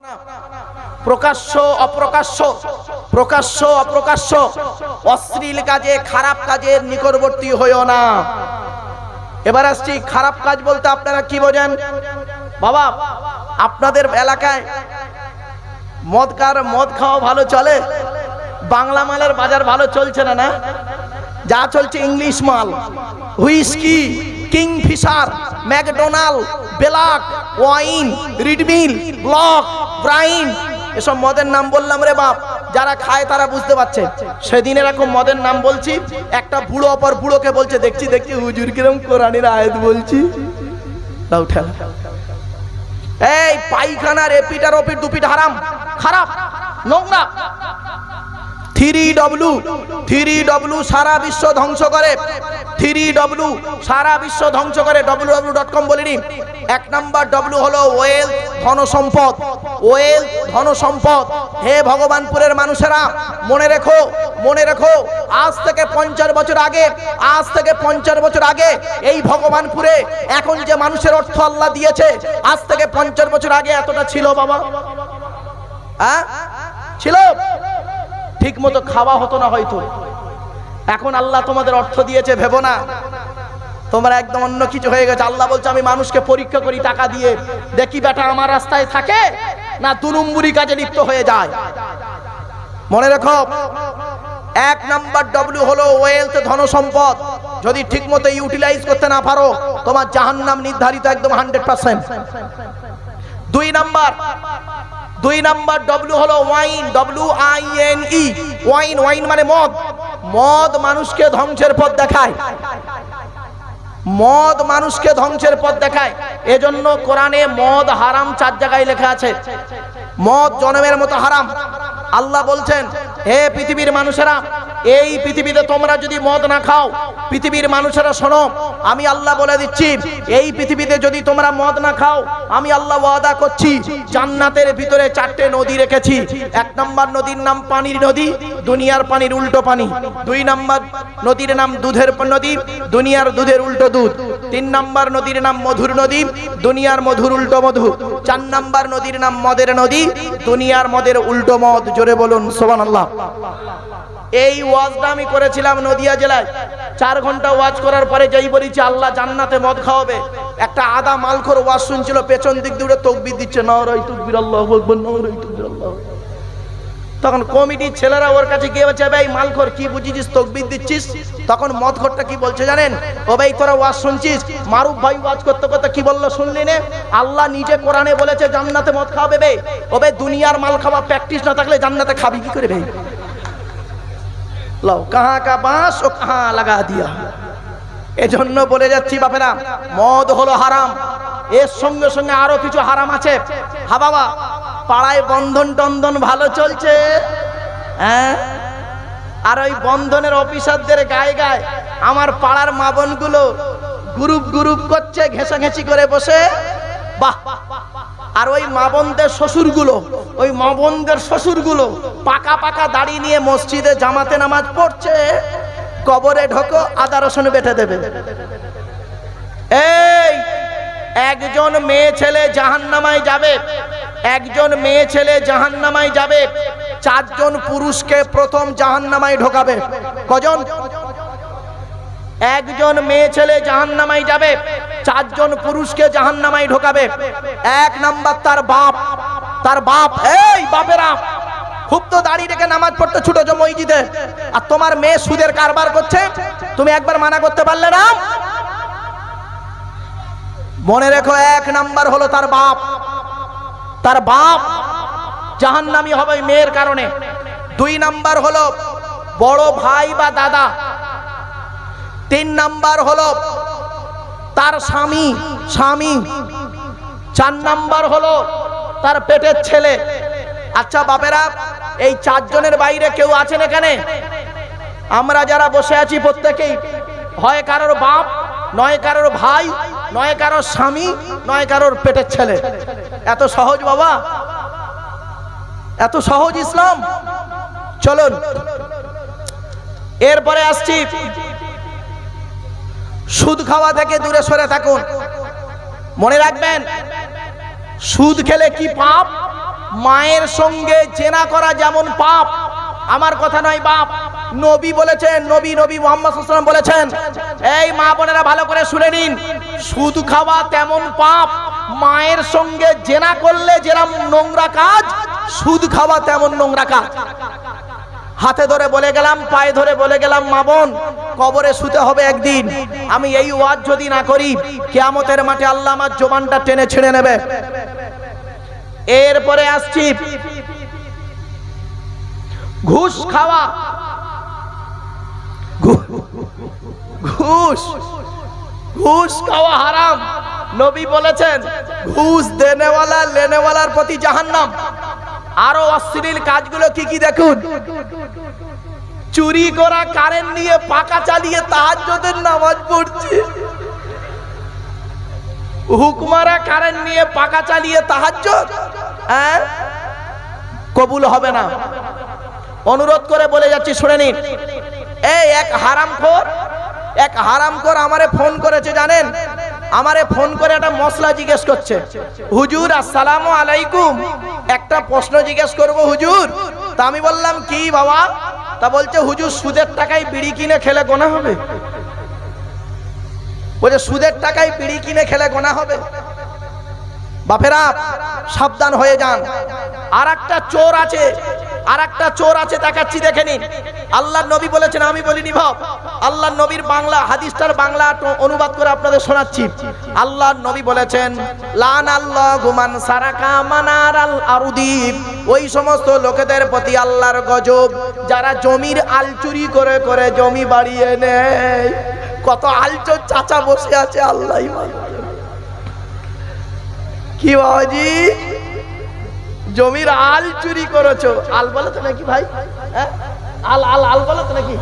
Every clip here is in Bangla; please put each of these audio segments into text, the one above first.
প্রকাশ্য অপ্রকাশ্য, প্রকাশ্য অপ্রকাশ্য অশ্লীল কাজে, খারাপ কাজের নিকটবর্তী হইও না। এবার আসছি খারাপ কাজ বলতে আপনারা কি বোঝেন? বাবা, আপনাদের এলাকায় মদ খাওয়া ভালো চলে? বাংলা মালের বাজার ভালো চলছে না? না, যা চলছে ইংলিশ মাল, whisky, Kingfisher, McDonald, black, wine, রিডমিল, ব্লক, ব্রাইন, এসব মদের নাম বললাম রে বাপ। যারা খায় তারা বুঝতে পারছে। সেদিন এরকম মদের নাম বলছি, একটা বুড়ো অপর বুড়োকে বলছে, দেখছি দেখছি হুজুর কিরম কোরআনের আয়াত বলছি। এই পায়খানার এপিটার ওপিট দুপিট হারাম, খারাপ, নোংরা। 3W সারা বিশ্ব ধ্বংস করে, 3W সারা বিশ্ব ধ্বংস করে। www.com বলিনি। এক নাম্বার W হলো ওয়েলথ, ধনসম্পদ। ওয়েলথ, ধনসম্পদ। হে ভগবানপুরের মানুষেরা, মনে রেখো, মনে রেখো, আজ থেকে 50 বছর আগে, আজ থেকে 50 বছর আগে এই ভগবানপুরে এখন যে মানুষের অর্থ আল্লাহ দিয়েছে, আজ থেকে 50 বছর আগে এতটা ছিল বাবা? হ্যাঁ ছিল? ঠিক মতো খাওয়া হতো না হয়তো। এখন আল্লাহ তোমাদের অর্থ দিয়েছে, ভেবো না তোমরা একদম অন্য কিছু হয়ে গেছে। আল্লাহ বলছে, আমি মানুষকে পরীক্ষা করি টাকা দিয়ে, দেখি বেটা আমার রাস্তায় থাকে না 2 নম্বরি কাজে লিপ্ত হয়ে যায়। মনে রেখো, এক নাম্বার W হলো ওয়েলথ, ধনসম্পদ। যদি ঠিক মতো ইউটিলাইজ করতে না পারো, তোমার জাহান্নাম নির্ধারিত একদম 100%। 2 নাম্বার W হলো ওয়াইন, WINE, ওয়াইন। ওয়াইন মানে মদ। মদ মানুষকে ধ্বংসের পথ দেখায়, মদ মানুষকে ধ্বংসের পথ দেখায়। এজন্য কোরআনে মদ হারাম 4 জায়গায় লেখা আছে। মদ জনমের মতো হারাম। আল্লাহ বলছেন, হে পৃথিবীর মানুষেরা, এই পৃথিবীতে তোমরা যদি মদ না খাও, পৃথিবীর মানুষেরা শোনো, আমি আল্লাহ বলে দিচ্ছি, এই পৃথিবীতে যদি তোমরা মদ না খাও, আমি আল্লাহ ওয়াদা করছি জান্নাতের ভিতরে 4টে নদী রেখেছি। 1 নাম্বার নদীর নাম পানির নদী, দুনিয়ার পানির উল্টো পানি। 2 নাম্বার নদীর নাম দুধের নদী, দুনিয়ার দুধের উল্টো দুধ। 3 নাম্বার নদীর নাম মধুর নদী, দুনিয়ার মধুর উল্টো মধু। 4 নাম্বার নদীর নাম মদের নদী, দুনিয়ার মদের উল্টো মদ। জোরে বলুন সুবহানাল্লাহ। এই ওয়াজটা আমি করেছিলাম নদিয়া জেলায়। 4 ঘন্টা ওয়াজ করার পরে যেই বলেছি আল্লাহ জান্নাতে মদ খাওয়াবে, একটা আদা মালখোর ওয়াজ শুনছিল, পেছন দিক দিয়ে তাকবীর দিচ্ছে, নারায়ে তাকবীর, আল্লাহু আকবার, নারায়ে তাকবীর, আল্লাহু। তখন কমিটির ছেলেরা ওর কাছে গিয়ে বলছে, ভাই মালখোর কি বুঝিছিস, তাকবীর দিচ্ছিস? তখন মদখোরটা কি বলছে জানেন? ও ভাই তোরা ওয়াজ শুনছিস, মারুফ ভাই ওয়াজ করতে করতে কি বললো শুনলি নে? আল্লাহ নিজে কোরআনে বলেছে জান্নাতে মদ খাওয়াবে। বে ও ভাই, দুনিয়ার মাল খাওয়া প্র্যাকটিস না থাকলে জান্নাতে খাবি কি করে? ভাই লাও কাহা কা বাঁশ ও কাহা লাগা দিয়া। এজন্য বলে যাচ্ছি বাপেরা, মদ হলো হারাম। এর সঙ্গে সঙ্গে আরো কিছু হারাম আছে। হা বাবা, পাড়ায় বন্ধন টন্ধন ভালো চলছে, হ্যাঁ? আর ওই বন্ধনের অফিসারদের গায়ে গায়ে আমার পাড়ার মা বোনগুলো গ্রুপ গ্রুপ করছে, ঘেঁষাঘেঁষি করে বসে, বাহ। আর ওই মা বোনদের শ্বশুরগুলো, ওই মা বোনদের শ্বশুরগুলো পাকা পাকা দাড়ি নিয়ে মসজিদে জামাতে নামাজ পড়ছে। কবরে ঢোকো, আদা রসুন বেটে দেবে। এই একজন মেয়ে ছেলে জাহান্নামায় যাবে, একজন মেয়ে ছেলে জাহান্নামায় যাবে। 4 জন পুরুষকে প্রথম জাহান্নামায় ঢোকাবে। কজন? একজন মেয়ে ছেলে জাহান্নামায় যাবে, 4 জন পুরুষকে জাহান্নামায় ঢোকাবে। 1 নাম্বার তার বাপ। তার বাপ। এই বাপেরা, খুব তো দাড়ি রেখে নামাজ পড়তে ছুটো যে মসজিদে, আর তোমার মেয়ে সুদের কারবার করছে, তুমি একবার মানা করতে পারলে না? মনে রেখো, 1 নাম্বার হলো তার বাপ। তার বাপ জাহান্নামী হবে মেয়ের কারণে। 2 নাম্বার হলো বড় ভাই বা দাদা। 3 নাম্বার হলো তার স্বামী। 4 নাম্বার হলো তার পেটের ছেলে। আচ্ছা বাপেরা, এই 4 জনের বাইরে কেউ আছেন এখানে? আমরা যারা বসে আছি প্রত্যেকেই হয় কারোর বাপ, নয় কারোর ভাই, নয় কারোর স্বামী, নয় কারোর পেটের ছেলে। এত সহজ বাবা, এত সহজ ইসলাম। চলুন এরপরে আসছি, সুদ খাওয়া থেকে দূরে সরে থাকুন। মনে রাখবেন, সুদ খেলে কি পাপ? মায়ের সঙ্গে জেনা করা যেমন পাপ, আমার কথা নয় বাপ, নবী বলেছেন, নবী মুহাম্মদ সাল্লাল্লাহু আলাইহি ওয়াসাল্লাম বলেছেন, এই মা বোনেরা ভালো করে শুনে নিন, সুদ খাওয়া তেমন পাপ, মায়ের সঙ্গে জেনা করলে যেরকম নোংরা কাজ, সুদ খাওয়া তেমন নোংরা কাজ। হাতে ধরে বলে গেলাম, পায়ে ধরে বলে গেলাম, মা বোন কবরে শুতে হবে একদিন। আমি এই ওয়াজ যদি না করি, কিয়ামতের মাঠে আল্লাহ আমার জবানটা টেনে ছিঁড়ে নেবে। এরপরে আসছি ঘুষ খাওয়া। ঘুষ খাওয়া হারাম। নবী বলেছেন ঘুষ দেনেওয়ালা লেনেওয়ালার প্রতি জাহান্নাম। আরো অশ্লীল কাজগুলো কি কি দেখুন, চুরি করা, কারেন্ট নিয়ে পাকা চালিয়ে তাহাজ্জুদের নামাজ পড়ছে, হুকমারা কারেন্ট নিয়ে পাকা চালিয়ে তাহাজ্জুদ কবুল হবে না। অনুরোধ করে বলে যাচ্ছি, শুনে নিন। এই এক হারামখোর আমারে ফোন করেছে, জানেন, আমারে ফোন করে একটা মশলা জিজ্ঞেস করছে, হুজুর আসসালামু আলাইকুম, একটা প্রশ্ন জিজ্ঞেস করব হুজুর। তা আমি বললাম কি বাবা? তা বলছে হুজুর সুদের টাকায় বিড়ি কিনে খেলে গোনা হবে। বলছে সুদের টাকায় বিড়ি কিনে খেলে গোনা হবে। বাপেরা সাবধান হয়ে যান। আর একটা চোর আছে, দেখাচ্ছি, দেখে নিন। আল্লাহর নবী বলেছেন, আমি বলিনি ভাব, আল্লাহর নবীর বাংলা হাদিসটার বাংলা অনুবাদ করে আপনাদের শোনাচ্ছি। আল্লাহর নবী বলেছেন, লানাল্লাহু মান সারাকা মানারাল আরদি, ওই সমস্ত লোকেদের প্রতি আল্লাহর গজব যারা জমির আল চুরি করে করে জমি বাড়িয়ে নেয়। কত আলচোর চাচা বসে আছে, আল্লাহই জানে। কি বাবাজি, জমির আল চুরি করেছো? আল বলে তো নাকি ভাই? আল বলে তো নাকি?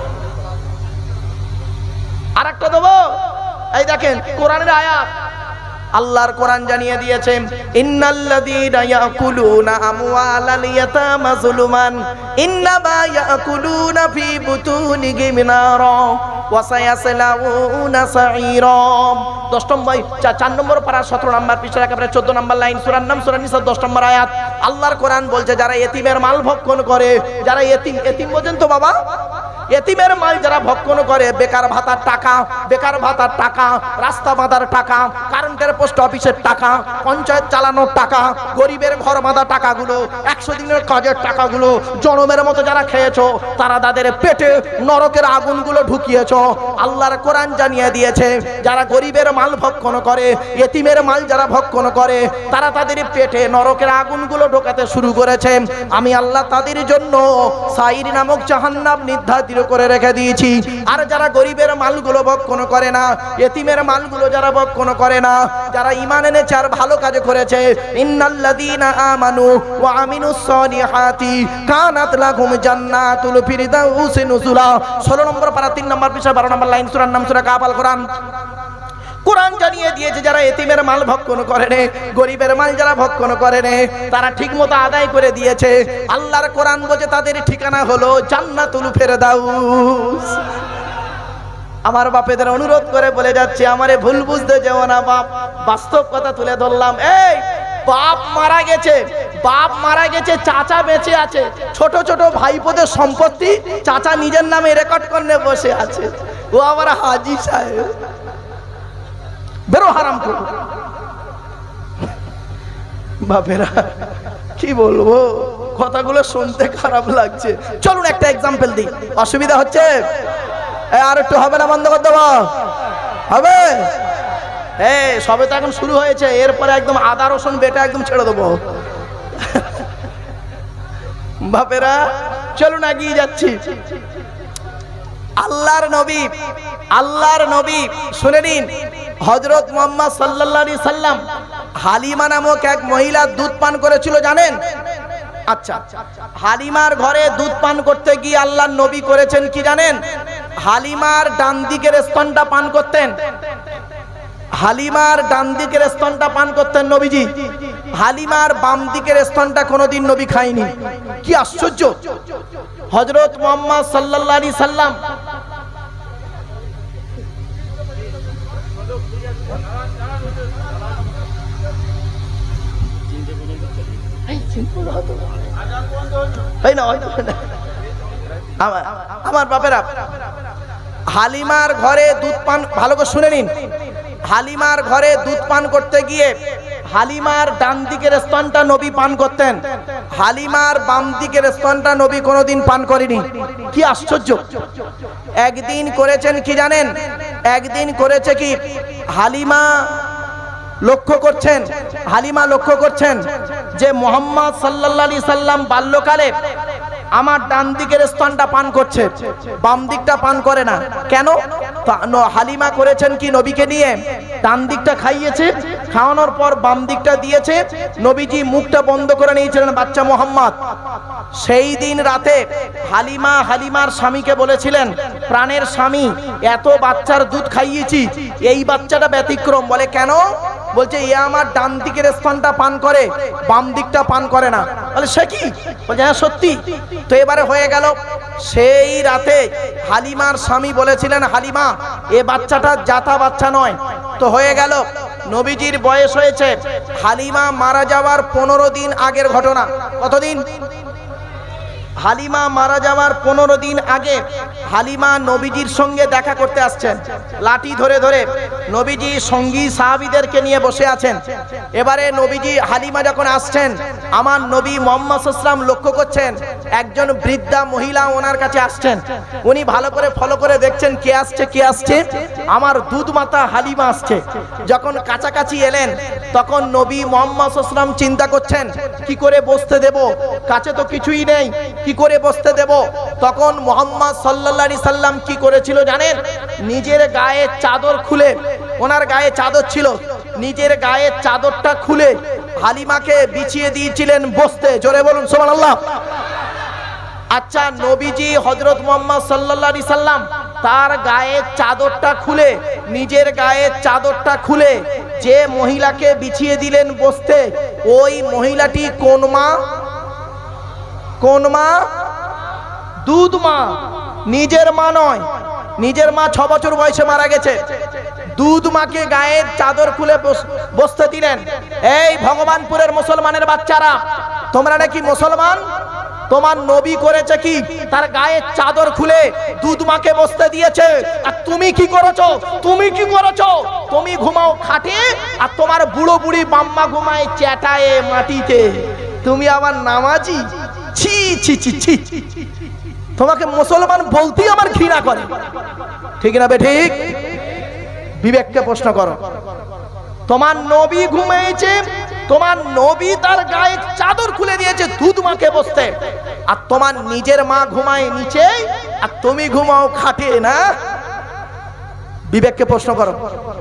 আর একটা দেবো, এই দেখেন কোরআনের আয়াত, আল্লাহর কোরআন জানিয়ে দিয়েছেন, ইন্নাল্লাযীনা ইয়াকুলুনা আমওয়ালাল ইয়াতামা যুলুমান ইন্নামা ইয়াকুলুনা ফি বুতুনিহিম নারা ওয়া সায়াসলাউনা সাঈরা। 4 নম্বর পারা 17 নম্বর পৃষ্ঠার একেবারে 14 নম্বর লাইন, সূরার নাম সূরা নিসা 10 নম্বর আয়াত। আল্লাহর কোরআন বলছে, যারা এতিমের মাল ভক্ষণ করে, যারা এতিম বোঝেন তো বাবা, এতিমের মাল যারা ভক্ষণ করে, বেকার ভাতার টাকা, রাস্তা বাঁধার টাকা, কারেন্টের পোস্ট অফিসের টাকা, পঞ্চায়েত চালানোর টাকা, গরিবের ঘর বাঁধা টাকাগুলো, 100 দিনের কাজের টাকাগুলো জনমের মতো যারা খেয়েছো, তারা তাদের পেটে নরকের আগুনগুলো ঢুকিয়েছো। আল্লাহর কোরআন জানিয়ে দিয়েছে, যারা গরিবের মাল ভক্ষণ করে, এতিমের মাল যারা ভক্ষণ করে, তারা তাদের পেটে নরকের আগুনগুলো ঢোকাতে শুরু করেছে। আমি আল্লাহ তাদের জন্য সাইর নামক জাহান্নাম নির্ধারিত করে রেখে দিয়েছি। আর যারা গরিবের মালগুলো ভক্ষণ করে না, এতিমের মালগুলো যারা ভক্ষণ করে না, যারা ঈমান এনেছে আর ভালো কাজ করেছে, ইন্নাল্লাযীনা আমানু ওয়া আমিনুস সলিহাতি কানাত লাহুম জান্নাতুল ফিরদাউসি নুজুলা। 16 নম্বর পারা 3 নম্বর পৃষ্ঠা 12 নম্বর লাইন, সূরার নাম সূরা কাফ। আল কোরআন জানিয়ে দিয়েছে, যারা এতিমের মাল ভক্ষণ করে নে, গরিবের মাল যারা ভক্ষণ করে নে, তারা ঠিকমতো আদায় করে দিয়েছে। আল্লাহর কোরআন বলে তাদের ঠিকানা হলো জান্নাতুল ফেরদাউস। আমার বাপেদের অনুরোধ করে বলে যাচ্ছে, আমারে ভুল বুঝতে যেও না বাপ, বাস্তব কথা তুলে ধরলাম। এই বাপ মারা গেছে, চাচা বেঁচে আছে, ছোট ছোট ভাইপোদের সম্পত্তি চাচা নিজের নামে রেকর্ড করে বসে আছে। ও আবার হাজি সাহেব, বেরো হারাম করো। বাপেরা কি বলবো, কথাগুলো শুনতে খারাপ লাগছে। চলুন একটা এক্সাম্পল দিই, অসুবিধা হচ্ছে? আর একটু হবে না, বন্ধ করে দেবো? হবে? সবে তো এখন শুরু হয়েছে, এরপরে একদম আদা রসুন বেটা একদম ছেড়ে দেবো। বাপেরা চলুন এগিয়ে যাচ্ছি। আল্লাহর নবী শুনে নিন, হযরত মুহাম্মদ সাল্লাল্লাহু আলাইহি সাল্লাম হালিমা নামক এক মহিলা দুধ পান করেছিল, জানেন? আচ্ছা, হালিমার ঘরে দুধ পান করতে গিয়ে আল্লাহর নবী করেছেন কি জানেন? হালিমার ডান দিকের স্তনটা পান করতেন। হালিমার ডান দিকের স্তনটা পান করতেন নবীজি, হালিমার বাম দিকের স্তনটা কোনোদিন নবী খায়নি। কি আশ্চর্য! হযরত মুহাম্মদ সাল্লাল্লাহু আলাইহি সাল্লাম আমার বাপেরা, হালিমার ঘরে দুধ পান, ভালো করে শুনে নিন, হালিমার ঘরে দুধ পান করতে গিয়ে হালিমার ডান দিকের স্তনটা নবী পান করতেন, হালিমার বাম দিকের স্তনটা নবী কোনোদিন পান করেনি। কি আশ্চর্য! একদিন করেছেন কি জানেন? একদিন করেছে কি, হালিমা লক্ষ্য করছেন যে মুহাম্মদ সাল্লাল্লাহু আলাইহি সাল্লাম বাল্যকালে আমার ডান দিকের স্তনটা পান করছে, বাম দিকটা পান করে না কেন? হালিমা করেছেন কি, নবীকে নিয়ে ডান দিকটা খাইয়েছে, খাওয়ানোর পর বাম দিকটা দিয়েছে, নবীজি মুখটা বন্ধ করে নিয়েছিলেন বাচ্চা মুহাম্মদ। সেই দিন রাতে হালিমা হালিমার স্বামীকে বলেছিলেন, প্রাণের স্বামী, এত বাচ্চার দুধ খাইয়েছি, এই বাচ্চাটা ব্যতিক্রম। বলে কেন? বলছে এ আমার ডান দিকের স্তনটা পান করে, বাম দিকটা পান করে না। বলে সে কি? বলছে হ্যাঁ সত্যি। তো এবারে হয়ে গেল, সেই রাতে হালিমার স্বামী বলেছিলেন, হালিমা এ বাচ্চাটা জাতা বাচ্চা নয়। তো হয়ে গেল, নবীজির বয়স হয়েছে, হালিমা মারা যাওয়ার 15 দিন আগের ঘটনা। কতদিন? হালিমা মারা যাওয়ার 15 দিন আগে হালিমা নবীজির সঙ্গে দেখা করতে আসছেন, লাঠি ধরে ধরে নবীজি সঙ্গী সাহাবীদেরকে নিয়ে বসে আছেন। এবারে নবীজি হালিমা যখন আসছেন, আমার নবী মুহাম্মদ সাল্লাল্লাহু আলাইহি ওয়াসাল্লাম লক্ষ্য করছেন একজন বৃদ্ধা মহিলা ওনার কাছে আসছেন। উনি ভালো করে ফলো করে দেখছেন কে আসছে, কে আসছে, আমার দুধ মাতা হালিমা আসছে। যখন কাছাকাছি এলেন তখন নবী মুহাম্মদ সাল্লাল্লাহু আলাইহি ওয়াসাল্লাম চিন্তা করছেন কি করে বসতে দেব, কাছে তো কিছুই নেই, কি করে বসতে দেব। তখন মুহাম্মদ সাল্লাল্লাহু আলাইহি সাল্লাম কি করেছিল জানেন? নিজের গায়ে চাদর খুলে, ওনার গায়ে চাদর ছিল, নিজের গায়ে চাদরটা খুলে হালিমাকে বিছিয়ে দিয়েছিলেন বসতে। জোরে বলুন সুবহানাল্লাহ। আচ্ছা, নবীজি হযরত মুহাম্মদ সাল্লাল্লাহু আলাইহি সাল্লাম তার গায়ে চাদরটা খুলে, নিজের গায়ে চাদরটা খুলে যে মহিলাকে বিছিয়ে দিলেন বসতে, ওই মহিলাটি কোন মা? কোন মা? দুধ মা, নিজের মা নয়। নিজের মা 6 বছর বয়সে মারা গেছে, দুধ মাকে গায়ের চাদর খুলে বসতে দিলেন। এই ভগবানপুরের মুসলমানের বাচ্চারা, তোমরা নাকি মুসলমান, তোমার নবী করেছে কি, তার গায়ে চাদর খুলে দুধ মাকে বসতে দিয়েছে, আর তুমি কি করেছো? তুমি কি করেছো? তুমি ঘুমাও খাটে, আর তোমার বুড়ো বুড়ি বাম্মা ঘুমায় চ্যাটায়ে মাটিতে, তুমি আবার নামাজি। ছি ছি ছি ছি, তোমাকে মুসলমান বলতেই আমার ঘৃণা করে। ঠিক না বে ঠিক? বিবেককে প্রশ্ন করো। তোমার নবী ঘুমিয়েছে, তোমার নবী তার গায়ে চাদর খুলে দিয়েছে দুধ মাকে বসতে, আর তোমার নিজের মা ঘুমায় নিচে, আর তুমি ঘুমাও খাটে না? বিবেককে প্রশ্ন করো।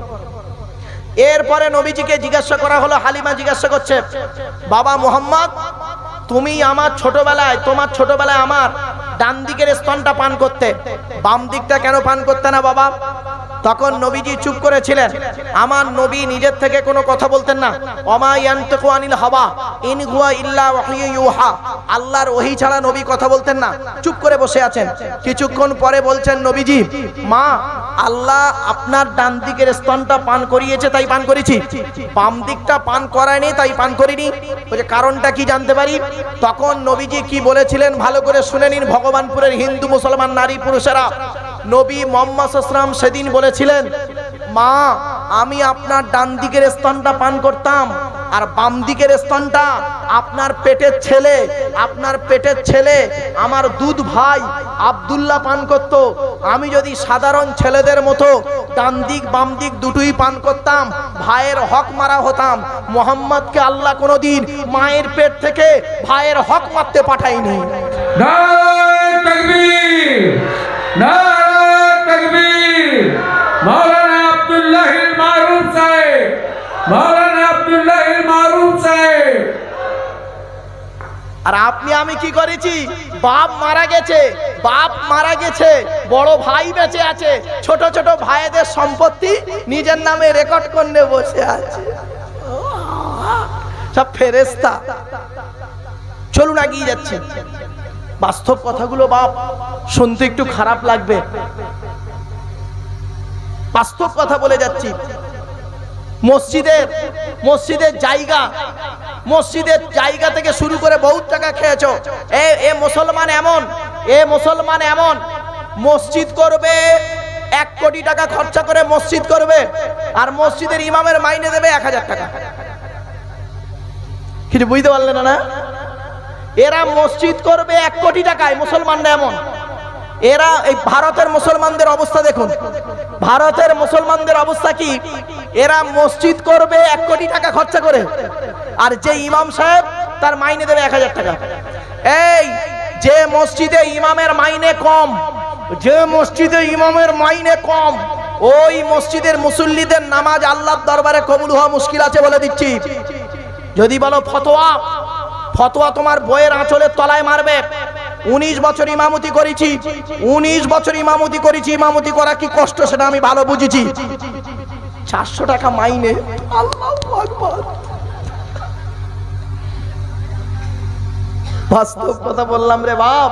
এরপরে নবীজিকে জিজ্ঞাসা করা হলো, হালিমা জিজ্ঞাসা করছে, বাবা মুহাম্মদ, তুমি আমার ছোটবেলায়, তোমার ছোটবেলায় আমার ডান দিকের স্তনটা পান করতে, বাম দিকটা কেন পান করতে না বাবা? তখন নবীজি চুপ করেছিলেন। আমার নবী নিজের থেকে কোনো কথা বলতেন না। ওমা ইয়ানতিকু আনিল হাওয়া ইন হুয়া ইল্লা ওয়াহয়ু ইউহা, আল্লাহর ওহী ছাড়া নবী কথা বলতেন না, চুপ করে বসে আছেন। কিছুক্ষণ পরে বলছেন নবীজি, মা, আল্লাহ আপনার ডান দিকের স্তনটা পান করিয়েছে তাই পান করেছি, বাম দিকটা পান করায়নি তাই পান করিনি। বলে কারণটা কি জানতে পারি? তখন নবীজি কি বলেছিলেন ভালো করে শুনে নিন, ভগবানপুরের হিন্দু মুসলমান নারী পুরুষেরা। নবী মুহাম্মদ সাল্লাল্লাহু আলাইহি ওয়াসাল্লাম সেদিন বলেছিলেন, মা, আমি আপনার ডান দিকের স্তনটা পান করতাম, আর বাম দিকের স্তনটা আপনার পেটের ছেলে, আপনার পেটের ছেলে আমার দুধ ভাই আব্দুল্লাহ পান করত। আমি যদি সাধারণ ছেলেদের মতো ডান দিক বাম দিক দুটোই পান করতাম, ভাইয়ের হক মারা হতাম। মুহাম্মদকে আল্লাহ কোনোদিন মায়ের পেট থেকে ভাইয়ের হক মারতে পাঠায়নি। নারে তাকবীর, নারে তাকবীর। মাওলানা আব্দুল্লাহিল মারুফ সাহেব, মাওলানা আব্দুল্লাহিল মারুফ সাহেব। আর আপনি আমি কি করেছি? বাপ মারা গেছে, বাপ মারা গেছে, বড় ভাই বেঁচে আছে, ছোট ছোট ভাইদের সম্পত্তি নিজের নামে রেকর্ড করে বসে আছে, সব ফেরেশতা। চলুন এগিয়ে যাচ্ছি। বাস্তব কথাগুলো বাপ শুনতে একটু খারাপ লাগবে, বাস্তব কথা বলে যাচ্ছি। মসজিদের জায়গা মসজিদের জায়গা থেকে শুরু করে বহুত টাকা খেয়েছো। এ মুসলমান এমন, এ মুসলমান এমন মসজিদ করবে 1 কোটি টাকা খরচা করে মসজিদ করবে, আর মসজিদের ইমামের মাইনে দেবে 1000 টাকা। কিছু বুঝতে পারলেন না? এরা মসজিদ করবে 1 কোটি টাকায়, মুসলমানরা এমন। এরা এই ভারতের মুসলমানদের অবস্থা দেখুন, ভারতের মুসলমানদের অবস্থা কি? এরা মসজিদ করবে 1 কোটি টাকা খরচা করে, আর যে ইমাম সাহেব তার মাইনে দেবে 1000 টাকা। এই যে মসজিদে ইমামের মাইনে কম, যে মসজিদে ইমামের মাইনে কম, ওই মসজিদের মুসল্লিদের নামাজ আল্লাহর দরবারে কবুল হওয়া মুশকিল আছে বলে দিচ্ছি। যদি বলো ফতোয়া, ফতোয়া তোমার বইয়ের আঁচলের তলায় মারবে। 19 বছর ইমামতি করেছি, 19 বছর ইমামতি করেছি, ইমামতি করা কি কষ্ট সেটা আমি ভালো বুঝেছি। 400 টাকা মাইনে, আল্লাহু আকবার। বাস্তব কথা বললাম রে বাপ,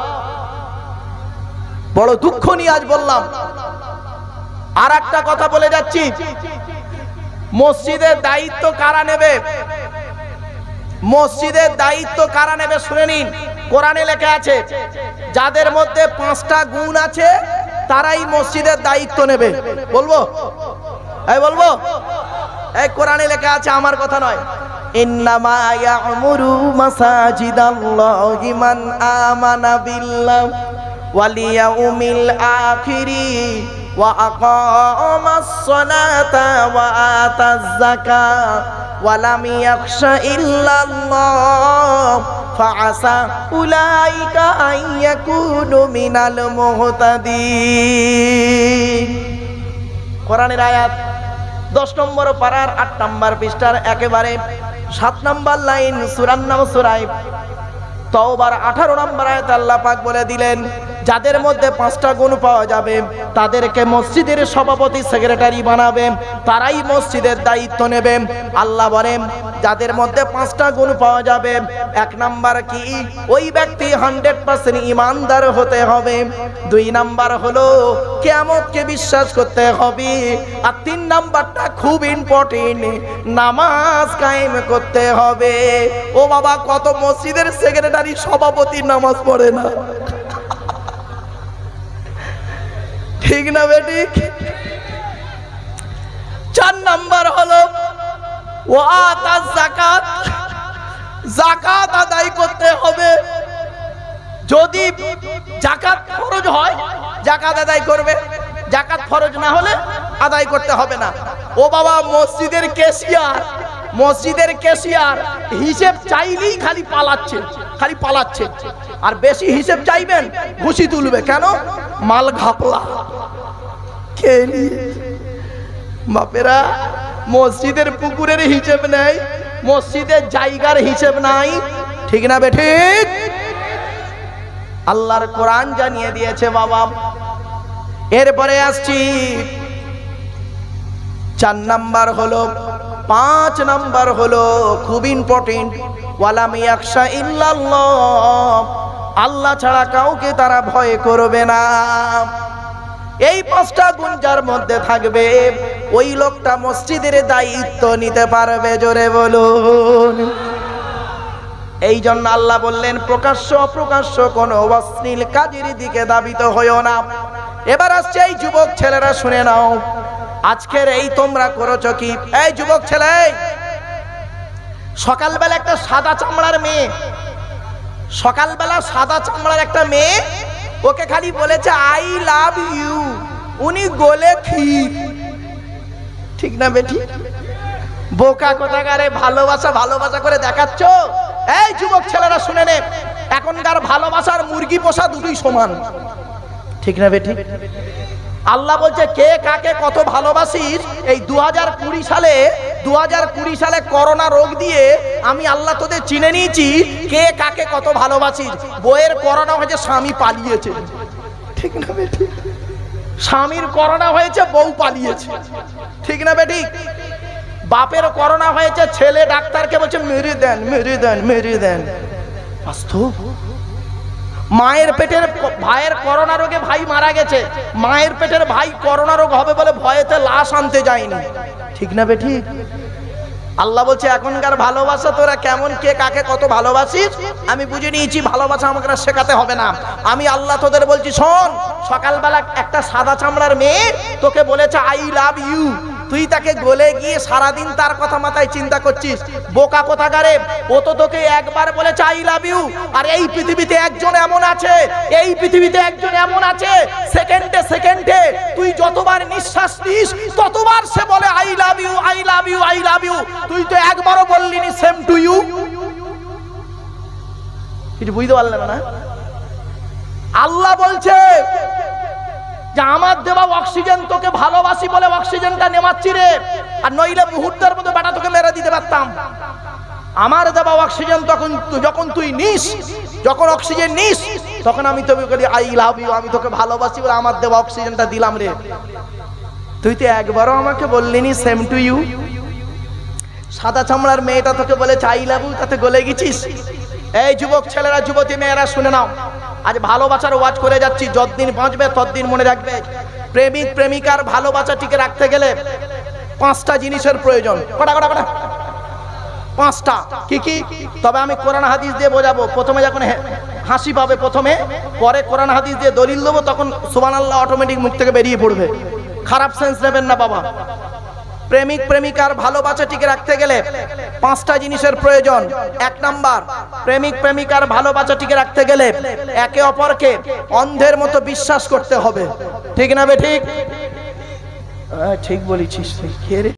বড় দুঃখ নিয়ে আজ বললাম। আর একটা কথা বলে যাচ্ছি, মসজিদের দায়িত্ব কারা নেবে? মসজিদের দায়িত্ব কারা নেবে শুনে নিন। কোরআনে লেখা আছে যাদের মধ্যে 5টা গুণ আছে তারাই মসজিদের দায়িত্ব নেবে। বলবো? এই বলবো? এই কোরআনে লেখা আছে, আমার কথা নয়। ইন্নামা ইয়া'মুরু মাসাজিদাল্লাহি মান আমানা বিল্লাহ ওয়াল ইয়াউমিল আখিরি ওয়া আকামাস সালাতা ওয়া আতাজ যাকাত ওয়া লাম ইয়াখশা ইল্লাল্লাহ ফাআসা উলাইকা আন ইয়াকুনু মিনাল মুহতাদিন। কোরআনের আয়াত 10 নম্বর পারার 8 নম্বর পৃষ্ঠার একেবারে 7 নম্বর লাইন, সূরার নাম সূরা তাওবার 18 নম্বর আয়াত আল্লাহ পাক বলে দিলেন যাদের মধ্যে 5টা গুণ পাওয়া যাবে তাদেরকে মসজিদের সভাপতি সেক্রেটারি বানাবে, তারাই মসজিদের দায়িত্ব নেবে। আল্লাহ বলেন যাদের মধ্যে 5টা গুণ পাওয়া যাবে, 1 নাম্বার কি? ওই ব্যক্তি 100% ঈমানদার হতে হবে। 2 নাম্বার হলো কিয়ামতকে বিশ্বাস করতে হবে। আর 3 নাম্বারটা খুব ইম্পর্টেন্ট, নামাজ কায়েম করতে হবে। ও বাবা, কত মসজিদের সেক্রেটারি সভাপতি নামাজ পড়ে না, ঠিক না বেঠিক? 4 নাম্বার হলো ওয়াতাজ যাকাত, যাকাত আদায় করতে হবে। যদি যাকাত ফরজ হয় যাকাত আদায় করবে, যাকাত ফরজ না হলে আদায় করতে হবে না। ও বাবা, মসজিদের ক্যাশিয়ার, মসজিদের ক্যাশিয়ার হিসেব চাইলেই খালি পালাচ্ছে, খালি পালাচ্ছে। আর বেশি হিসেব চাইবেন ঘুষি তুলবে। কেন? মাল ঘাপলা কে নিয়ে। বাপেরা, মসজিদের পুকুরের হিসেব নেই, মসজিদের জায়গার হিসেব নাই, ঠিক না বেঠিক? আল্লাহর কোরআন জানিয়ে দিয়েছে বাবা। এরপরে আসছি 4 নাম্বার হলো, 5 নাম্বার হলো খুব ইম্পর্টেন্ট, ওয়ালাম ইয়াখশা ইল্লাল্লাহ, আল্লাহ ছাড়া কাউকে তারা ভয় করবে না। এই 5টা গুণ যার মধ্যে থাকবে ওই লোকটা মসজিদের দায়িত্ব নিতে পারবে। জোরে বলুন। এই জন্য আল্লাহ বললেন প্রকাশ্য অপ্রকাশ্য কোনো অশ্লীল কাজের দিকে ধাবিত হইও না। এবার আসছে এই যুবক ছেলেরা, শুনে নাও আজকের এই তোমরা করেছো কি? এই যুবক ছেলে, সকালবেলা একটা সাদা চামড়ার মেয়ে, সকালবেলা সাদা চামড়ার একটা মেয়ে ওকে খালি বলেছে আই লাভ ইউ, উনি গোলে ক্ষীর, ঠিক না বেটি? বোকা কোথাকারে, ভালোবাসা ভালোবাসা করে দেখাচ্ছ। এই যুবক ছেলেরা শুনে নে, এখনকার ভালোবাসার মুরগি পোষা দুটোই সমান, ঠিক না বেটি? আল্লাহ বলছে কে কাকে কত ভালোবাসিস। এই 2020 সালে করোনা রোগ দিয়ে আমি আল্লাহ তোদের চিনে নিয়েছি কে কাকে কত ভালোবাসিস। বইয়ের করোনা হয়েছে, স্বামী পালিয়েছে, ঠিক না বেটি? স্বামীর করোনা হয়েছে, বউ পালিয়েছে, ঠিক না বেটি? বাপের করোনা হয়েছে, ছেলে ডাক্তারকে বলছে মেরে দেন মেরে দেন মেরে দেন। বাস্তব। মায়ের পেটের ভাইয়ের করোনা রোগে ভাই মারা গেছে, মায়ের পেটের ভাই করোনা রোগ হবে বলে ভয়েতে লাশ আনতে যায়নি, ঠিক না বেটি? আল্লাহ বলছে এখনকার ভালোবাসা তোরা কেমন, কে কাকে কত ভালোবাসিস আমি বুঝে নিয়েছি, ভালোবাসা আমাকে আর শেখাতে হবে না। আমি আল্লাহ তোদের বলছি, শোন, সকালবেলা একটা সাদা চামড়ার মেয়ে তোকে বলেছে আই লাভ ইউ, তুই তাকে গলে গিয়ে সারাদিন তার কথা মাথায় চিন্তা করছিস, বোকা কোথাকারে। ও তো তোকে একবার বলেছে আই লাভ ইউ, আর এই পৃথিবীতে একজন এমন আছে, এই পৃথিবীতে একজন এমন আছে, সেকেন্ডে সেকেন্ডে তুই যতবার নিঃশ্বাস নিস ততবার সে বলে I love you, I love you, I love you. তুই তো একবারও বললি নি সেম টু ইউ। কিছু বুঝতে পারলেন না? আল্লাহ বলছে যে আমার দেওয়া অক্সিজেন তোকে ভালোবাসি বলে অক্সিজেনটা নেওয়াচ্ছি রে, আর নইলে মুহূর্তের মধ্যে বেটা তোকে মেরে দিতে পারতাম। আমার দেওয়া অক্সিজেন যখন তুই নিস, যখন অক্সিজেন নিস, তখন আমি তোকে বলি আই লাভ ইউ, আমি তোকে ভালোবাসি বলে আমার দেওয়া অক্সিজেনটা দিলাম রে। তুই তো একবারও আমাকে বললি নি সেম টু ইউ। সাদা চামড়ার মেয়েটা তোকে বলেছে আই লাভ ইউ, তাতে গলে গেছিস। এই যুবক ছেলেরা, যুবতী মেয়েরা শুনে নাও, আজ ভালোবাসার ওয়াজ করে যাচ্ছি, যতদিন বাঁচবে ততদিন মনে রাখবে, প্রেমিক প্রেমিকার ভালোবাসা টিকে রাখতে গেলে 5টা জিনিসের প্রয়োজন। কটা কটা কটা? 5টা। কি কি? তবে আমি কোরআন হাদিস দিয়ে বোঝাবো। প্রথমে যখন হাসি পাবে প্রথমে, পরে কোরআন হাদিস দিয়ে দলিল দেবো, তখন সুবহানাল্লাহ অটোমেটিক মুখ থেকে বেরিয়ে পড়বে। খারাপ সেন্স নেবেন না বাবা। প্রেমিক প্রেমিকার ভালোবাসা টিকে রাখতে গেলে 5টা জিনিসের প্রয়োজন। 1 নাম্বার, প্রেমিক প্রেমিকার ভালোবাসা টিকে রাখতে গেলে একে অপরকে অন্ধের মতো বিশ্বাস করতে হবে। ঠিক না বে ঠিক? ঠিক বলেছিস।